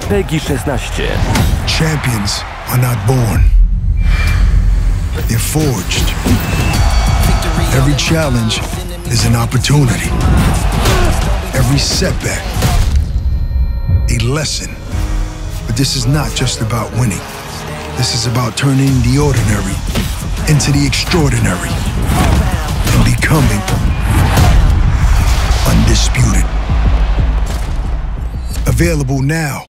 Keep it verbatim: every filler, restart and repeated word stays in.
PEGI szesnaście. Champions are not born. They're forged. Every challenge is an opportunity. Every setback, a lesson. But this is not just about winning. This is about turning the ordinary into the extraordinary and becoming undisputed. Available now.